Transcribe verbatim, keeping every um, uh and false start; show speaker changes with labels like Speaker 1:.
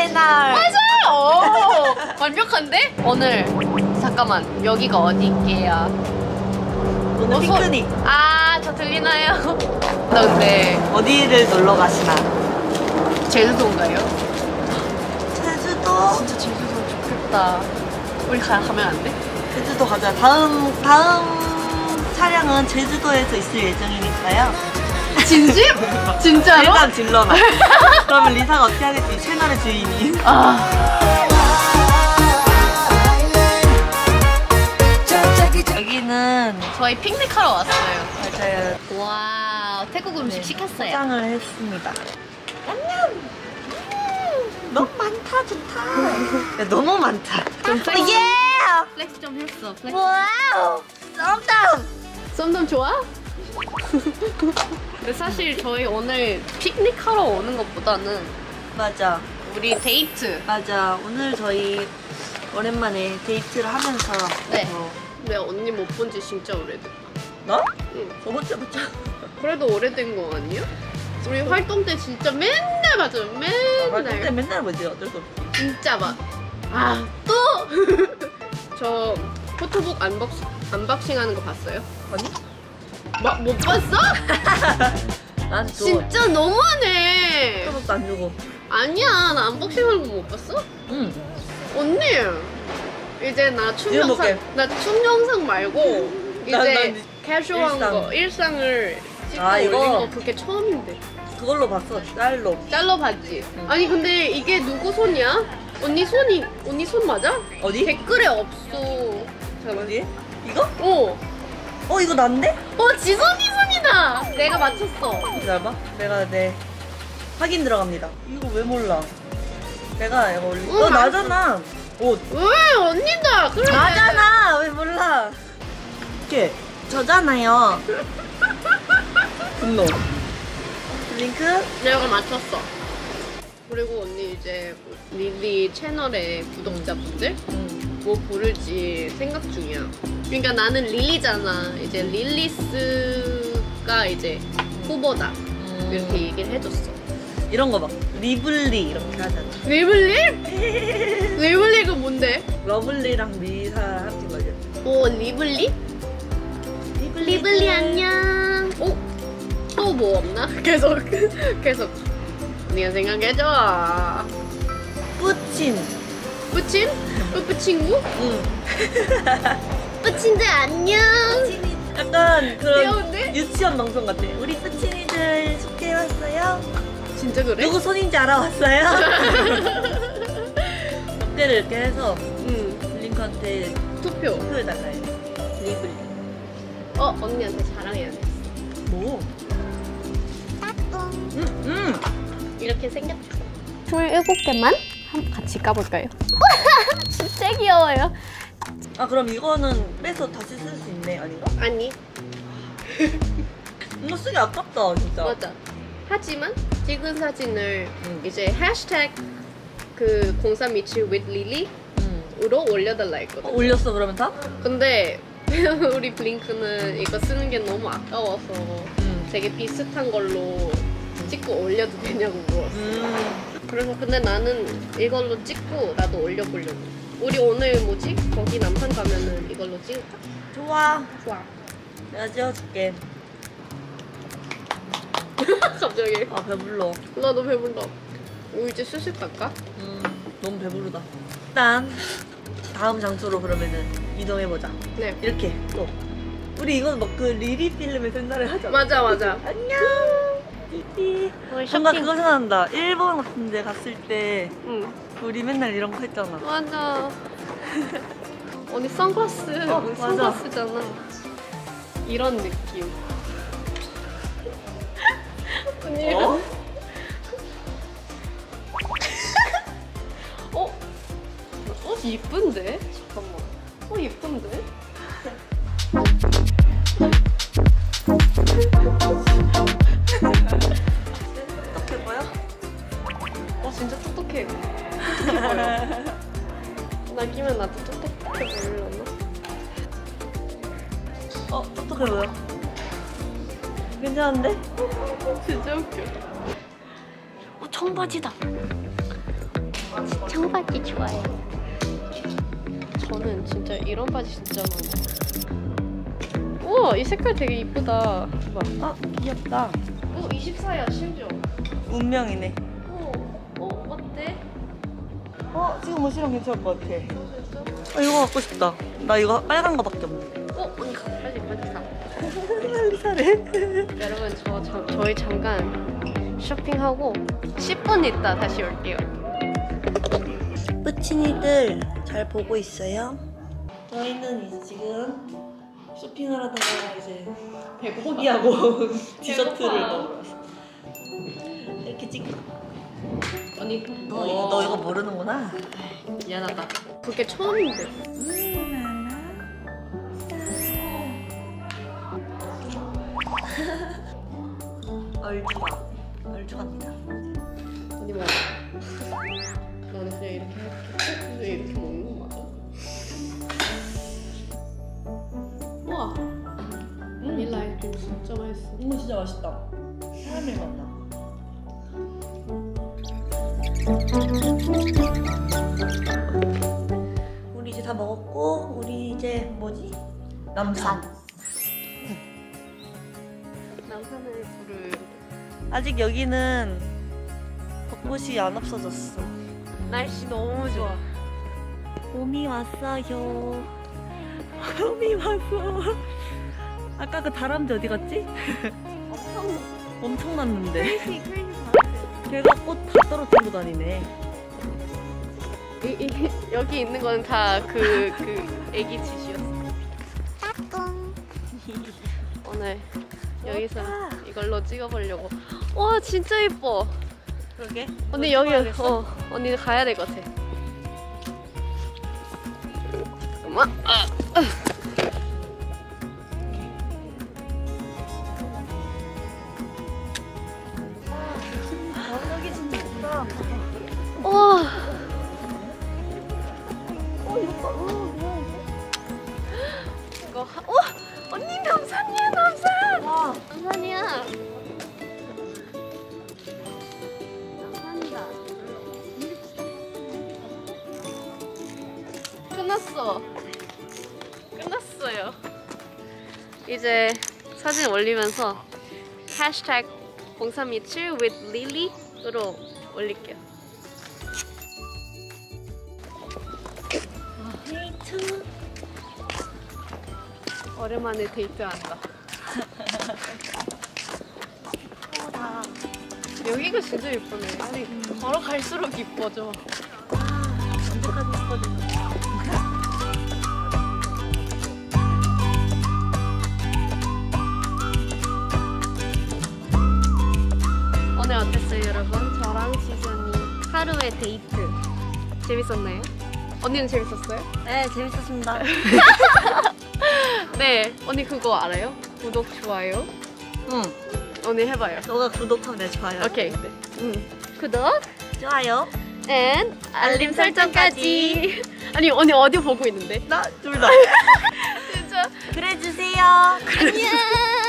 Speaker 1: 날.
Speaker 2: 맞아요. 완벽한데? 오늘 잠깐만 여기가 어디게요?
Speaker 1: 오늘
Speaker 2: 어,
Speaker 1: 피크닉.
Speaker 2: 소... 아, 저 들리나요? 나 근데
Speaker 1: 어디를 놀러 가시나?
Speaker 2: 제주도인가요?
Speaker 1: 제주도.
Speaker 2: 진짜 제주도 좋겠다. 우리 가, 가면 안 돼?
Speaker 1: 제주도 가자. 다음 다음 차량은 제주도에서 있을 예정이니까요.
Speaker 2: 진심? 진짜로?
Speaker 1: 일단 질러놔. 그러면 리사가 어떻게 하겠지? 채널의 주인이.
Speaker 2: 아.
Speaker 1: 여기는
Speaker 2: 저희 픽닉하러 왔어요.
Speaker 1: 맞아요.
Speaker 2: 와, 태국 음식
Speaker 1: 네,
Speaker 2: 시켰어요.
Speaker 1: 포장을 했습니다. 냠냠. 음, 너무 많다, 좋다. 야, 너무 많다.
Speaker 2: 좀 플렉스,
Speaker 1: 예!
Speaker 2: 플렉스 좀 했어. 플렉스.
Speaker 1: 와우! 썸담!
Speaker 2: 썸덤 좋아? 근데 사실 저희 오늘 픽닉하러 오는 것보다는
Speaker 1: 맞아.
Speaker 2: 우리 데이트.
Speaker 1: 맞아. 오늘 저희 오랜만에 데이트를 하면서
Speaker 2: 네.
Speaker 1: 어.
Speaker 2: 근데 언니 못 본 지 진짜 오래됐다.
Speaker 1: 나?
Speaker 2: 응.
Speaker 1: 저번 주부터.
Speaker 2: 그래도 오래된 거 아니야? 우리 활동 때 진짜 맨날 맞아.
Speaker 1: 아,
Speaker 2: 맨날.
Speaker 1: 그때 맨날 뭐지? 어쩔 수 없어.
Speaker 2: 진짜 막. 아, 또! 저 포토북 안박싱, 안박싱 하는 거 봤어요?
Speaker 1: 아니?
Speaker 2: 막 못 봤어?
Speaker 1: 난 줘.
Speaker 2: 진짜 너무하네.
Speaker 1: 포토북도 안 주고.
Speaker 2: 아니야, 나 안박싱 하는 거 못 봤어?
Speaker 1: 응.
Speaker 2: 언니, 이제 나 춤
Speaker 1: 이거
Speaker 2: 영상,
Speaker 1: 볼게.
Speaker 2: 나 춤 영상 말고 이제
Speaker 1: 난- 난
Speaker 2: 캐주얼한
Speaker 1: 일상.
Speaker 2: 거, 일상을 찍고
Speaker 1: 아,
Speaker 2: 올린
Speaker 1: 이거?
Speaker 2: 거 그게 처음인데.
Speaker 1: 그걸로 봤어. 짤로.
Speaker 2: 잘라 봤지?
Speaker 1: 응.
Speaker 2: 아니 근데 이게 누구 손이야? 언니 손이, 언니 손 맞아?
Speaker 1: 어디?
Speaker 2: 댓글에 없어. 잠깐만.
Speaker 1: 어디? 이거?
Speaker 2: 어,
Speaker 1: 어, 이거 난데?
Speaker 2: 어 지선이 손이다. 내가 맞췄어.
Speaker 1: 기다려봐. 내가 내 확인 들어갑니다. 이거 왜 몰라? 내가 이거 올리.
Speaker 2: 응,
Speaker 1: 너
Speaker 2: 맞아.
Speaker 1: 나잖아. 옷.
Speaker 2: 왜 언니다? 그래.
Speaker 1: 나잖아. 왜 몰라? 이게 저잖아요. 분노. 링크.
Speaker 2: 내가 맞췄어. 그리고 언니 이제 릴리 채널의 구독자분들
Speaker 1: 응.
Speaker 2: 뭐 부를지 생각 중이야. 그러니까 나는 릴리잖아. 이제 릴리스가 이제 후보다.
Speaker 1: 음.
Speaker 2: 이렇게 얘기를 해줬어.
Speaker 1: 이런 거 막 리블리 이렇게 하잖아.
Speaker 2: 리블리? 리블리가 뭔데?
Speaker 1: 러블리랑 리사 합친 거죠.
Speaker 2: 오, 리블리? 리블리 안녕. 오, 또 뭐 없나? 계속 계속 네가 생각해줘.
Speaker 1: 뿌친.
Speaker 2: 뿌친? 뿌뿌 친구?
Speaker 1: 응.
Speaker 2: 뿌친들 안녕.
Speaker 1: 약간 그런
Speaker 2: 귀여운데?
Speaker 1: 유치원 방송 같아. 우리 뿌친이들 숙제 왔어요.
Speaker 2: 진짜 그래?
Speaker 1: 누구 손인지 알아왔어요? 몇 개를 이렇게 해서
Speaker 2: 응.
Speaker 1: 링크한테
Speaker 2: 투표.
Speaker 1: 투표해달라 해. 리블리.
Speaker 2: 어, 언니한테 자랑해야겠어.
Speaker 1: 뭐? 응, 응.
Speaker 2: 이렇게 생겼다. 스물일곱 개만 한번 같이 까볼까요? 진짜 귀여워요.
Speaker 1: 아, 그럼 이거는 빼서 다시 쓸 수 있네, 아닌가?
Speaker 2: 아니,
Speaker 1: 이거 쓰기 아깝다, 진짜.
Speaker 2: 맞아. 하지만 찍은 사진을
Speaker 1: 응.
Speaker 2: 이제 해시태그 그 공삼이칠 with lily
Speaker 1: 응.
Speaker 2: 으로 올려달라 했거든.
Speaker 1: 어, 올렸어, 그러면 다?
Speaker 2: 근데 우리 블링크는 이거 쓰는 게 너무 아까워서
Speaker 1: 응.
Speaker 2: 되게 비슷한 걸로 찍고 올려도 되냐고 물었어.
Speaker 1: 음.
Speaker 2: 그래서 근데 나는 이걸로 찍고 나도 올려보려고. 우리 오늘 뭐지? 거기 남산 가면은 이걸로 찍을까?
Speaker 1: 좋아.
Speaker 2: 좋아.
Speaker 1: 내가 찍어줄게.
Speaker 2: 갑자기.
Speaker 1: 아, 배불러.
Speaker 2: 나도 배불러. 우리 이제 슬슬 갈까?
Speaker 1: 음, 너무 배부르다. 일단 다음 장소로 그러면은 이동해보자.
Speaker 2: 네.
Speaker 1: 이렇게 또 우리 이거 막 그 리리 필름에 옛날에 하잖아.
Speaker 2: 맞아 맞아.
Speaker 1: 안녕. 리리.
Speaker 2: 우리
Speaker 1: 뭔가
Speaker 2: 쇼핑.
Speaker 1: 그거 생각난다. 일본 같은 데 갔을 때
Speaker 2: 응.
Speaker 1: 우리 맨날 이런 거 했잖아.
Speaker 2: 맞아. 언니 선글라스.
Speaker 1: 어,
Speaker 2: 우리
Speaker 1: 맞아.
Speaker 2: 선글라스잖아. 이런 느낌. 언니.
Speaker 1: 어?
Speaker 2: 어? 어? 이쁜데? 잠깐만. 어, 이쁜데?
Speaker 1: 어떻게 보여?
Speaker 2: 어, 진짜 똑똑해. 똑똑해 보여. 나 끼면 나도 똑똑해 보이려나?
Speaker 1: 어, 어떻게 보여? 괜찮은데?
Speaker 2: 진짜 웃겨. 어, 청바지다. 청바지 좋아해요. 저는 진짜 이런 바지 진짜 많아요. 우와, 이 색깔 되게 이쁘다. 봐.
Speaker 1: 아 귀엽다.
Speaker 2: 오, 이십사야 심지어.
Speaker 1: 운명이네.
Speaker 2: 오, 어, 어때?
Speaker 1: 어 지금 옷이랑 괜찮을 것 같아.
Speaker 2: 진짜?
Speaker 1: 어, 이거 갖고 싶다. 나 이거 빨간 거밖에 없네.
Speaker 2: 어, 언니 가, 빨리 빨리 사.
Speaker 1: 빨리 사래.
Speaker 2: 여러분, 저, 저 저희 잠깐 쇼핑하고 십 분 있다 다시 올게요.
Speaker 1: 뿌치니들 잘 보고 있어요? 저희는 이제 지금 쇼핑을 하다가 이제 포기하고 디저트를 먹으러 왔어. 이렇게 찍.
Speaker 2: 언니,
Speaker 1: 너, 이거, 너 이거 모르는구나.
Speaker 2: 미안하다. 그게 처음인데.
Speaker 1: 얼주가 얼주갑니다.
Speaker 2: 언니 먹어. 나는 그냥 이렇게 할게. 그냥 이렇게 먹는 거 맞아? 우와. 바닐라 아이스크림 진짜 맛있어.
Speaker 1: 이거 진짜 맛있다. 카라멜 맛 나. 우리 이제 다 먹었고 우리 이제 뭐지? 남산.
Speaker 2: 남산을 부를
Speaker 1: 아직 여기는 벚꽃이 안 없어졌어.
Speaker 2: 날씨 너무 좋아.
Speaker 1: 봄이 왔어요. 봄이 왔어. 아까 그 다람쥐 어디 갔지?
Speaker 2: 엄청
Speaker 1: 엄청 났는데.
Speaker 2: 크레이지 크레이지
Speaker 1: 걔가 꽃 다 떨어뜨리고 다니네.
Speaker 2: 이, 이, 여기 있는 건 다 그 그 애기 짓이었어. 오늘 여기서 이걸로 찍어보려고. 와 진짜 예뻐.
Speaker 1: 그러게.
Speaker 2: 언니 여기 어 언니 가야 될 것 같아. 잠깐만. 아.
Speaker 1: 여기 진짜 예쁘다.
Speaker 2: 와.
Speaker 1: 어 예뻐.
Speaker 2: 이거 하... 와 언니 남산이야 남산.
Speaker 1: 와.
Speaker 2: 남산이야. 남산이다. 끝났어. 끝났어요. 이제 사진 올리면서 해시태그 공삼이칠 with lily로 올릴게요.
Speaker 1: 데이트.
Speaker 2: 오랜만에 데이트한다.
Speaker 1: 다.
Speaker 2: 여기가 진짜 예쁘네. 아니 걸어갈수록 이뻐져.
Speaker 1: 언제까지 있거든.
Speaker 2: 오늘 어땠어요 여러분? 저랑 지선이 하루의 데이트 재밌었나요? 언니는 재밌었어요?
Speaker 1: 네 재밌었습니다.
Speaker 2: 네 언니 그거 알아요? 구독 좋아요
Speaker 1: 응.
Speaker 2: 언니 해봐요.
Speaker 1: 너가 구독하면 내 좋아요.
Speaker 2: 오케이 네. 음. 구독
Speaker 1: 좋아요.
Speaker 2: and 알림 설정까지. 아니 언니 어디 보고 있는데?
Speaker 1: 나 둘 다.
Speaker 2: 진짜
Speaker 1: 그래 주세요.
Speaker 2: 안녕.